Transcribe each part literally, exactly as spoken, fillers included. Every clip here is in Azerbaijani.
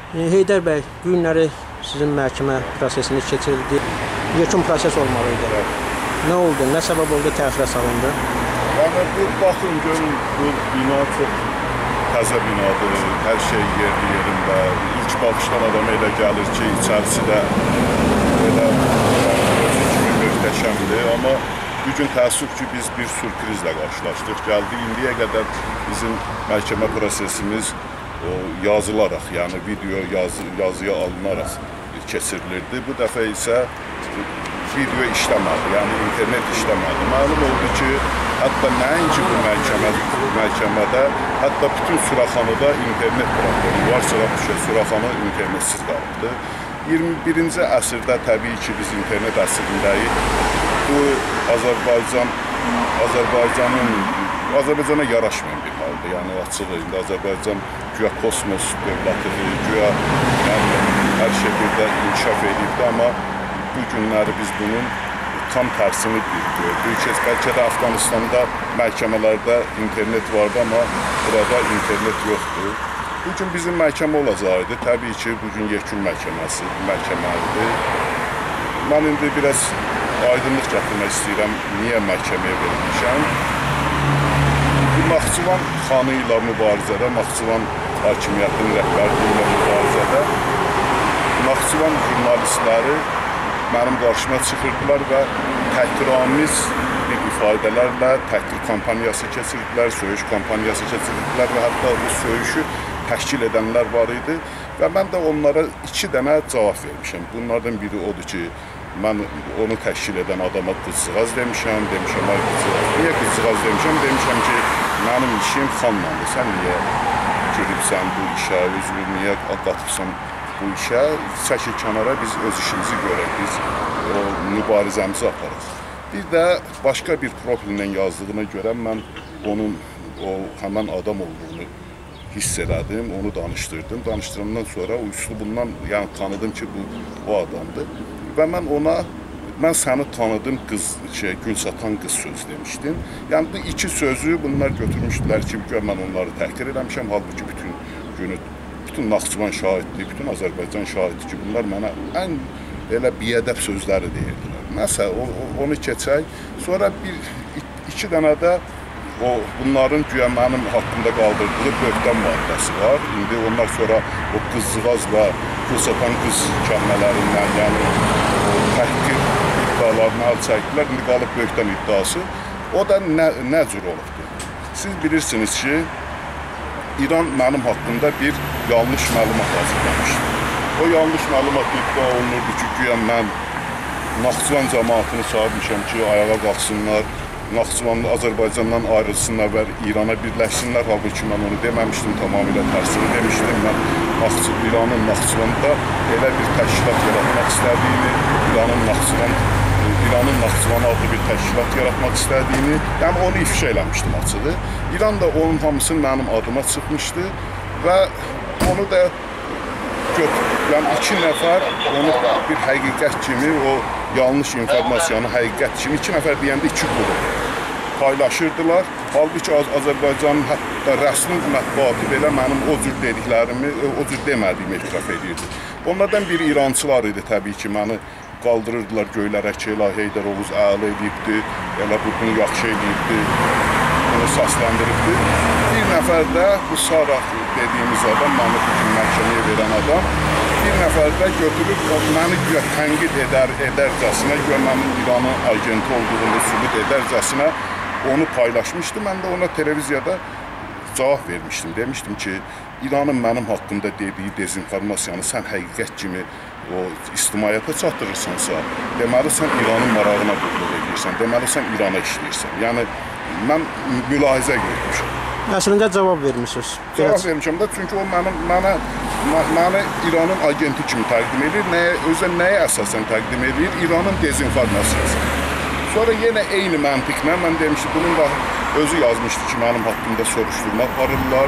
Heydər bəy, bu günləri sizin məhkəmə prosesini keçirildi. Yekun proses olmalıydı. Nə oldu? Nə səbəb oldu təxirə salındı? Yəni, bu, baxın, görün, bu bina çox təzə binadır. Hər şey yerli yerində. İlk baxışdan adama elə gəlir ki, içərisi də elə özü kimi möhtəşəmdir. Amma bu gün təəssüf ki, biz bir sürprizlə qarşılaşdıq. Gəldi, indiyə qədər bizim məhkəmə prosesimiz o, yazılaraq, yəni video yazı, yazıya alınaraq keçirilirdi. Bu dəfə isə video işləmədi, yəni internet işləmədi. Məlum oldu ki, hətta nəinki bu məhkəmə, məhkəmədə, hətta bütün Suraxanıda internet problemi var. Suraxanı internetsiz qalıbdır. iyirmi birinci əsrdə təbii ki, biz internet əsrindəyik. Bu Azərbaycan, Azərbaycanın, Azərbaycana yaraşmayan bir haldır. Yəni, açıq indi Azərbaycan güya kosmos dövlətidir, güya hər şey burada inkişaf edibdir, amma bu günləri biz bunun tam tərsini gördük. Bəlkə də Afqanistanda məhkəmələrdə internet vardı, amma burada internet yoxdur. Bugün bizim məhkəmə olacaqdı. Təbii ki, bugün yekun məhkəməsi, məhkəməlidir. Mən indi biraz aydınlıq gətirmək istəyirəm, niyə məhkəməyə verilmişəm. Naxçıvan xanı ilə mübarizədə, Naxçıvan hakimiyyətinin rəhbərliyi ilə mübarizədə Naxçıvan jurnalistləri mənim qarşıma çıxırdılar və təhqiramiz bir ifadələrlə təhqir kampaniyası keçirdilər, söyüş kampaniyası keçirdilər və hətta bu söyüşü təşkil edənlər var idi və mən də onlara iki dənə cavab vermişəm. Bunlardan biri odur ki, mən onu təşkil edən adama qızcığaz demişəm, demişəm, ay qızcığaz, niyə qızcığaz demişəm, demişəm ki, mənim işim xanlandır, sən niyə giribsən bu işə, özünü niyə qatıbsan bu işə, çəkil kənara, biz öz işimizi görək, biz o mübarizəmizi aparaq. Bir də başqa bir profillə yazdığına görə mən onun o həmən adam olduğunu hiss elədim, onu danışdırdım. Danışdırandan sonra o üslubundan yəni, tanıdım ki, bu o adamdır. Və mən ona, mən səni tanıdım qız, şey, gül satan qız söz demişdim. Yəni, bu iki sözü bunlar götürmüşdülər ki, mən onları təhqir eləmişəm, halbuki bütün günü, bütün Naxçıvan şahiddir, bütün Azərbaycan şahiddir ki, bunlar mənə ən elə biədəb sözləri deyirdilər. Nəsə, onu keçək. Sonra bir, iki dənə də o, bunların güya mənim haqqımda qaldırdığı böhtən maddəsi var. İndi onlar sonra o qızcığaz və gül satan qız kəlmələrindən, yəni o təhqir iddialarını əl çəkdilər. İndi qalıb böhtən iddiası. O da nə, nə cür olubdur? Siz bilirsiniz ki, İran mənim haqqımda bir yanlış məlumat hazırlamışdır. O yanlış məlumat iddia olunurdu ki, güya mən Naxçıvan cəmaatını çağırmışam ki, ayağa qalxsınlar, Naxçıvanlı Azərbaycandan ayrılsınlar və İrana birləşsinlər. Halbuki mən onu deməmişdim, tamamilə tərsini demişdim. Mən İranın Naxçıvanda elə bir təşkilat yaratmaq istədiyini, İranın Naxçıvan, İranın Naxçıvan adlı bir təşkilat yaratmaq istədiyini, yəni onu ifşa eləmişdim açığı. İran da onun hamısını mənim adıma çıxmışdı və onu da götür, yəni iki nəfər onu bir həqiqət kimi, o yanlış informasiyanı həqiqət kimi iki nəfər deyəndə iki qrup paylaşırdılar. Halbuki Az Azərbaycanın hətta rəsmi mətbuatı belə mənim o cür dediklərimi, o cür demədiyimi etiraf edirdi. Onlardan biri İrançılar idi təbii ki, məni qaldırırdılar göylərə ki, elə Heydər Oğuz əla edibdi, elə bu bunu yaxşı edibdi, bunu səsləndiribdi. Bir nəfər də bu Sarah dediyimiz adam, məni bugün məhkəməyə verən adam, bir nəfər də götürüb məni güya tənqid edər, edərcəsinə, güya mənim İranın agenti olduğunu sübut edərcəsinə onu paylaşmışdı. Mən də ona televiziyada cavab vermişdim. Demişdim ki, İranın mənim haqqımda dediyi dezinformasiyanı sən həqiqət kimi o ictimaiyyətə çatdırırsansa, deməli sən İranın marağına qulluq edirsən, deməli sən İrana işləyirsən. Yəni, mən mülahizə görmüşəm. Əslində cavab vermişsiniz. Cavab vermişəm də, çünki o mənə, mənə, mənə İranın agenti kimi təqdim edir, nəyə, özə nəyə əsasən təqdim edir? İranın dezinformasiyası. Sonra yenə eyni məntiqlə mən demişdim, bunun da özü yazmışdı ki, mənim haqqımda soruşturma aparırlar,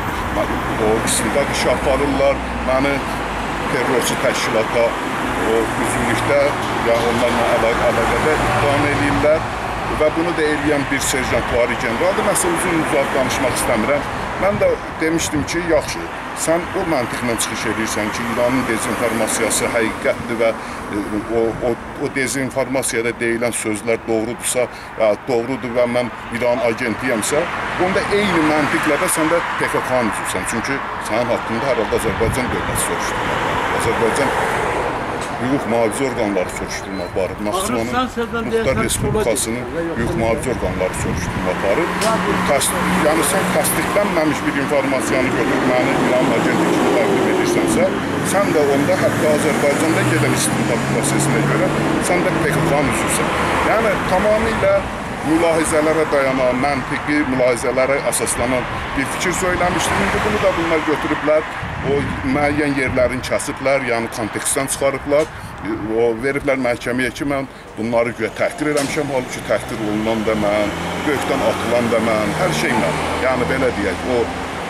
o istintaq işi aparırlar, məni terrorçu təşkilata o üzvlükdə, yəni onlarla əlaqədə ittiham edirlər və bunu da eləyən bir serjant var generaldır. Məsələn, uzun uzaq danışmaq istəmirəm. Mən də demişdim ki, yaxşı, sən o məntiqlə çıxış edirsən ki, İranın dezinformasiyası həqiqətdir və o, o, o dezinformasiyada deyilən sözlər doğrudursa, doğrudur və mən İran agentiyəmsə, onda eyni məntiqlə də sən də P K K-nı üzvsən. Çünki sənin haqqında hər halda Azərbaycan dövləti soruşturmaq var. Azərbaycan hüquq mühafizə orqanları soruşturmaq var. Naxçıvanın Muxtar Respublikasının hüquq mühafizə orqanları soruşturmaq var. Yəni sən təsdiqlənməmiş bir informasiyanı götürüb məni İran agenti kimi təqdim edirsənsə, sən də onda hətta Azərbaycanda gedən istintaq prosesinə görə sən də P K K-nı üzvsən. Yəni tamamilə mülahizələrə dayanan, məntiqi mülahizələrə əsaslanan bir fikir söyləmişdim. İndi bunu da bunlar götürüblər, o müəyyən yerlərin kəsiblər, yəni kontekstdən çıxarıblar, o veriblər məhkəməyə ki, mən bunları güya təhqir eləmişəm, halbuki təhqir olunan da mən, gökdən atılan da mən, hər şey mən. Yəni belə deyək, o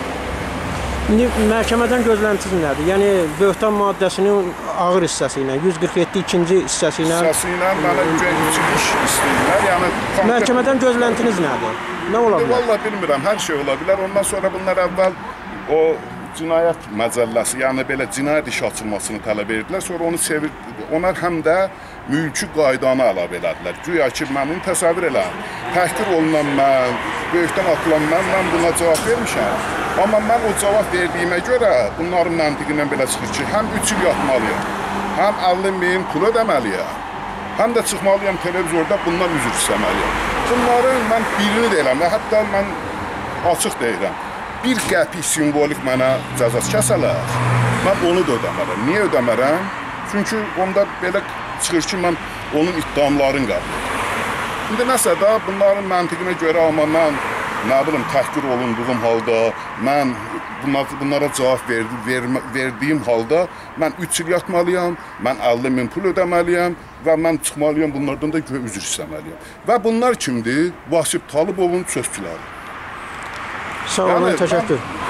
İndi məhkəmədən gözləntiniz nədir? Yəni böhtan maddəsinin ağır hissəsi ilə, yüz qırx yeddi ikinci hissəsi ilə hissəsi ilə mənə iş istəyirlər. Yəni məhkəmədən gözləntiniz nədir? Nə ola bilər? Vallahi bilmirəm, hər şey ola bilər. Ondan sonra bunlar əvvəl o cinayət məcəlləsi, yəni belə cinayət işi açılmasını tələb edirdilər. Sonra onu çevir, ona həm də mülki qaydanı əlavə elədilər. Güya ki, mən onu təsəvvür eləm. Təhqir olunan mən, böyükdən atılan mən, mən buna cavab vermişəm. Amma mən o cavab verdiyimə görə bunların məntiqindən belə çıxır ki, həm üç il yatmalıyam, həm əlli min pul ödəməliyəm, həm də çıxmalıyam televizorda bundan üzr istəməliyəm. Bunların mən birini də eləməm, hətta mən açıq deyirəm. Bir qəpik simvolik mənə cəza kəsələr, mən onu da ödəmərəm. Niyə ödəmərəm? Çünki onda belə çıxır ki, mən onun iddiamlarını qəbul edirəm. İndi nəsə də bunların məntiqinə görə, amma mən nə bilim, təhqir olunduğum halda, mən bunlara cavab verdi, ver, verdiyim halda mən üç il yatmalıyam, mən əlli min pul ödəməliyəm və mən çıxmalıyam, bunlardan da üzr istəməliyəm. Və bunlar kimdir? Vasif Talıbovun sözçüləri. Sağ olun, təşəkkür.